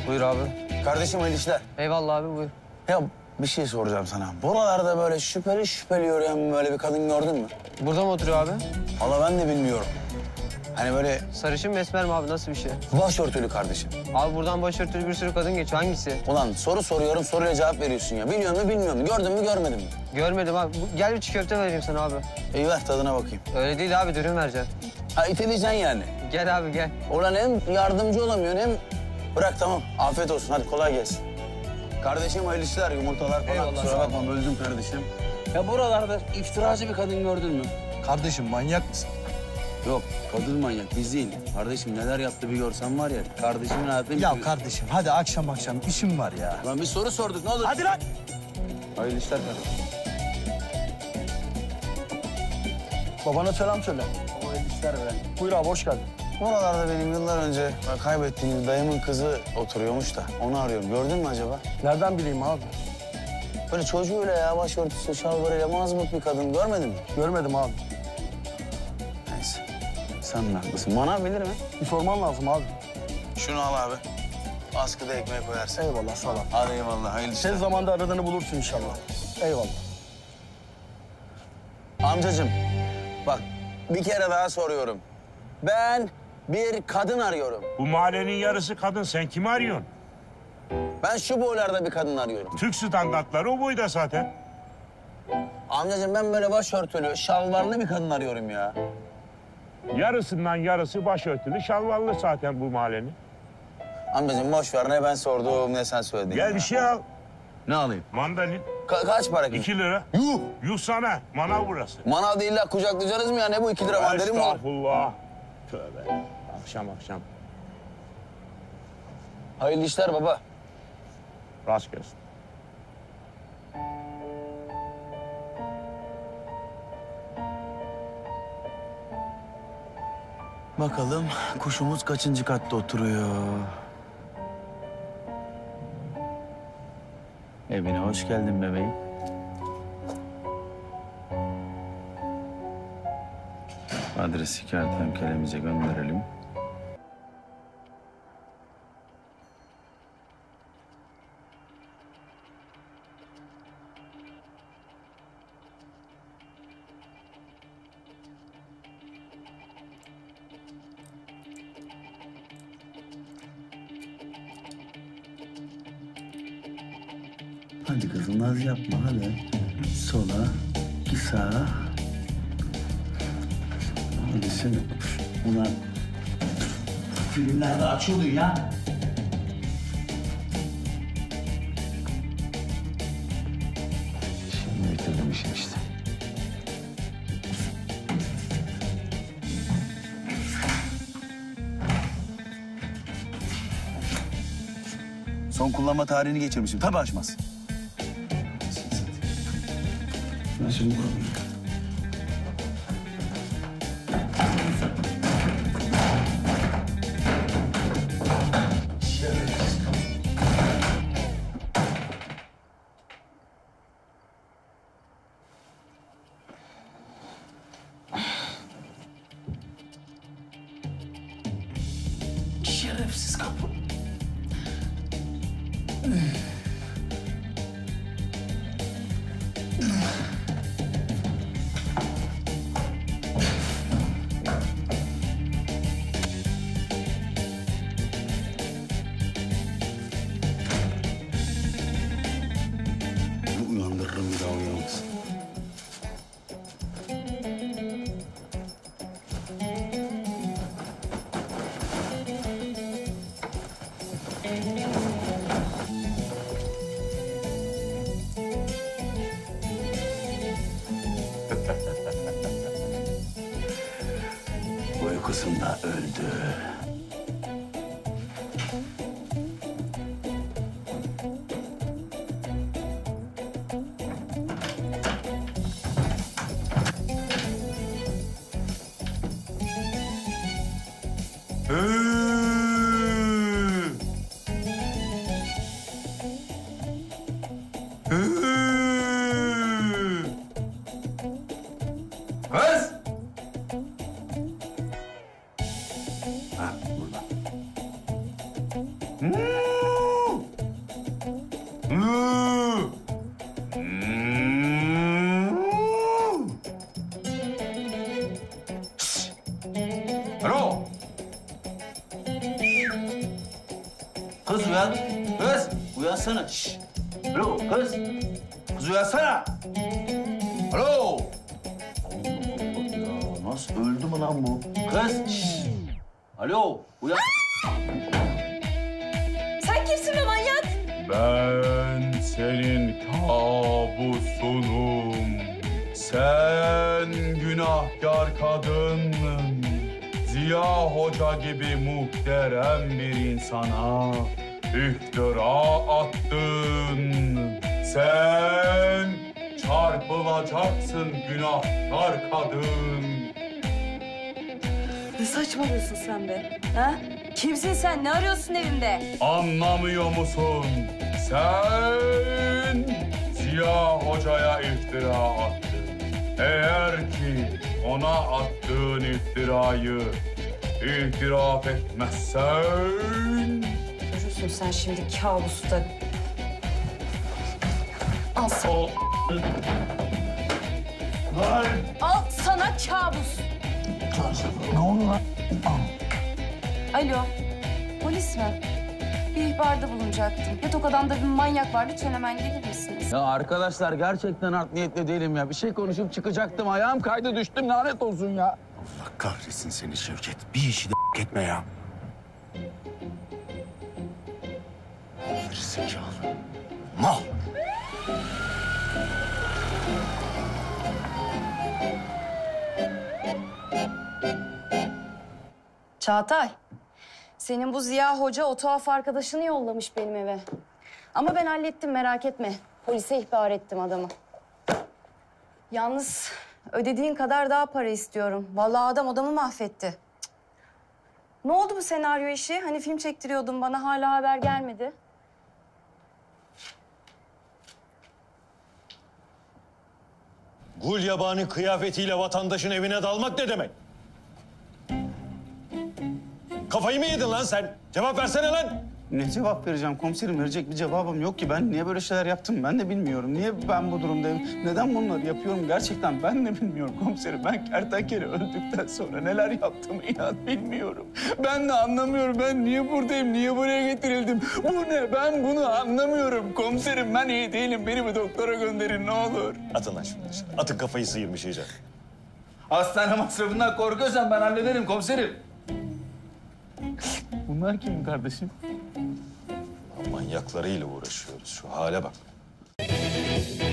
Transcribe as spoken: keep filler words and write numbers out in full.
Buyur abi. Kardeşim hayırlı işler. Eyvallah abi buyur. Ya bir şey soracağım sana. Buralarda böyle şüpheli şüpheli yürüyen böyle bir kadın gördün mü? Burada mı oturuyor abi? Valla ben de bilmiyorum. Hani böyle Sarışın mı esmer mi abi nasıl bir şey? başörtülü kardeşim. Abi buradan başörtülü bir sürü kadın geçiyor. Hangisi? Ulan soru soruyorum, soruya cevap veriyorsun ya. Biliyor mu, bilmiyor mu? Gördün mü, görmedin mi? Görmedim abi. Bu- Gel bir çiğ köfte vereyim sana abi. İyi ver tadına bakayım. Öyle değil abi dürüm vereceğim. Ha iteleyeceksin yani. Gel abi gel. Ulan hem yardımcı olamıyorsun hem... Bırak tamam. Afiyet olsun. Hadi kolay gelsin. Kardeşim hayırlı işler, yumurtalar falan. Eyvallah, Kusura sağ ol. bakma, böldüm kardeşim. Ya buralarda iftiracı bir kadın gördün mü? Kardeşim manyak mısın? Yok, kadın manyak. Biz değil. Kardeşim neler yaptı bir görsen var ya. Kardeşimin hayatını... Ya kardeşim hadi akşam akşam işim var ya. Lan bir soru sorduk ne olur. Hadi lan. Hayırlı işler kardeşim. Babana selam söyle. Hayırlı işler be. Buyur abi hoş geldin. Buralarda benim yıllar önce kaybettiğimiz dayımın kızı oturuyormuş da onu arıyorum. Gördün mü acaba? Nereden bileyim abi? Böyle çocuğuyla ya başörtüsü, şalvarıyla mazmut bir kadın görmedin mi? Görmedim abi. Neyse. Sen de haklısın. Manav bilir mi? Bir sorman lazım abi. Şunu al abi. Askıda ekmeğe koyarsın. Eyvallah sağ ol. Hadi eyvallah. Hayırlı işler. Tez zamanda aradığını bulursun inşallah. Eyvallah. Amcacığım bak bir kere daha soruyorum. Ben bir kadın arıyorum. Bu mahallenin yarısı kadın. Sen kimi arıyorsun? Ben şu boylarda bir kadın arıyorum. Türk standartları o boyda zaten. Amcacığım ben böyle başörtülü, şalvarlı bir kadın arıyorum ya. Yarısından yarısı başörtülü, şalvarlı zaten bu mahallenin. Amcacığım boş ver ne ben sordum ne sen söyledin. Gel ya. bir şey al. Ne alayım? Mandalin. Ka- kaç para ki? iki lira. Yuh! Yuh sana. Manav burası. Manav değil la kucaklayacağız mı ya? Ne bu iki lira mandalin mi olur? Estağfurullah. Tövbe. Akşam akşam. Hayırlı işler baba. Rast gelsin. Bakalım kuşumuz kaçıncı katta oturuyor? Evine hoş geldin bebeğim. Adresi kertenkelemize gönderelim. Hadi kızım naz yapma hadi. Sola, iki sağa. Hadi sen. Ulan filmlerde açıyordun ya. Şimdi bitirdim işin işte. Son kullanma tarihini geçirmişim. Tabii açmaz. Ben şimdi koyayım. Şerefsiz kapı. Uyandırırım bir daha uyanmaz. Uykusunda öldü. Kız! Ha, burada. Hmm. Kız uyan. Kız uyansana. Şşş. Alo kız. Kız uyansana. Alo. Ya nasıl öldü mü lan bu? Kız. Şşş. Alo uyan. Sen kimsin be manyak? Ben senin kabusunum. Sen günahkar kadın. Ziya Hoca gibi muhterem bir insana iftira attın. Sen çarpılacaksın günahkar kadın. Ne saçmalıyorsun sen be? Ha? Kimsin sen? Ne arıyorsun evimde? Anlamıyor musun? Sen Ziya Hoca'ya iftira attın. Eğer ki ona attığın iftirayı itiraf etmezsen... Görürsün sen şimdi kabusta. Al sana. O... Lan! Al sana kabus. Ne oldu lan? Alo. Polis mi? Bir ihbarda bulunacaktım. Yatak odamda bir manyak var. Lütfen hemen gelir misiniz? Ya arkadaşlar gerçekten art niyetli değilim ya. Bir şey konuşup çıkacaktım. Ayağım kaydı düştüm. Lanet olsun ya. Allah kahretsin seni Şevket. Bir işi de etme ya. Gerizekalı. Mal. Çağatay. Senin bu Ziya Hoca o tuhaf arkadaşını yollamış benim eve. Ama ben hallettim merak etme. Polise ihbar ettim adamı. Yalnız ödediğin kadar daha para istiyorum. Vallahi adam adamı mahvetti. Cık. Ne oldu bu senaryo işi? Hani film çektiriyordun bana hala haber gelmedi. Gul yabani kıyafetiyle vatandaşın evine dalmak ne demek? Kafayı mı yedin lan sen? Cevap versene lan! Ne cevap vereceğim komiserim? Verecek bir cevabım yok ki. Ben niye böyle şeyler yaptım ben de bilmiyorum. Niye ben bu durumdayım? Neden bunları yapıyorum gerçekten ben de bilmiyorum komiserim. Ben kertenkele öldükten sonra neler yaptığımı inan bilmiyorum. Ben de anlamıyorum. Ben niye buradayım? Niye buraya getirildim? Bu ne? Ben bunu anlamıyorum komiserim. Ben iyi değilim. Beni bir doktora gönderin ne olur. Atın lan şunu dışarı. Atın kafayı sıyırmış iyice. Hastane masrafından korkuyorsan ben hallederim komiserim. Bunlar kim kardeşim? Manyaklarıyla uğraşıyoruz. Şu hale bak.